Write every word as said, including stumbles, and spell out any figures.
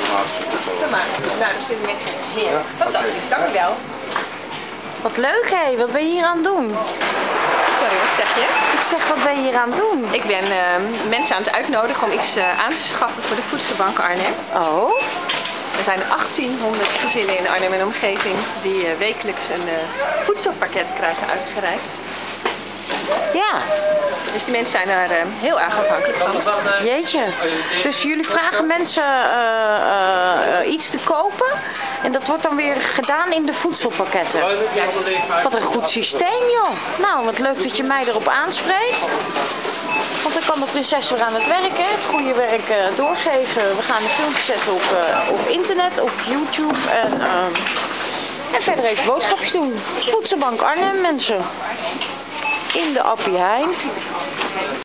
Nou, dat vinden mensen heerlijk. Fantastisch, dankjewel. Wat leuk hé, wat ben je hier aan het doen? Sorry, wat zeg je? Ik zeg, wat ben je hier aan het doen? Ik ben uh, mensen aan het uitnodigen om iets uh, aan te schaffen voor de Voedselbank Arnhem. Oh? Er zijn achttienhonderd gezinnen in Arnhem en omgeving die uh, wekelijks een uh, voedselpakket krijgen uitgereikt. Ja. Dus die mensen zijn er uh, heel erg afhankelijk van. Jeetje. Dus jullie vragen mensen uh, uh, iets te kopen en dat wordt dan weer gedaan in de voedselpakketten. Wat een goed systeem joh. Nou, wat leuk dat je mij erop aanspreekt. Want dan kan de prinses weer aan het werk, hè? Het goede werk uh, doorgeven. We gaan de filmpjes zetten op, uh, op internet, op YouTube en, uh, en verder even boodschapjes doen. Voedselbank Arnhem mensen. In de Appie Heijn.